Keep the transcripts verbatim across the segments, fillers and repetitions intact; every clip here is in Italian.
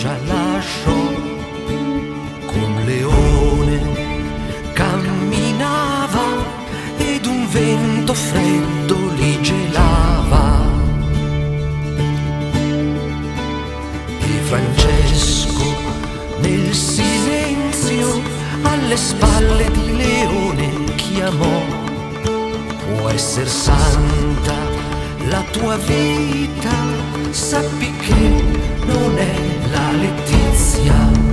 già lasciò. Con Leone camminava ed un vento freddo li gelava. E Francesco nel silenzio alle spalle di Leone chiamò: può esser santa la tua vita, sappi che non è la letizia.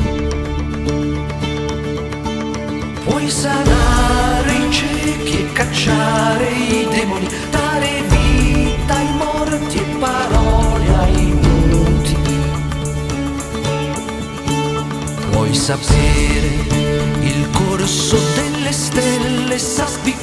Puoi sanare i ciechi e cacciare i demoni, dare vita ai morti e parole ai muti. Puoi sapere il corso delle stelle, sappi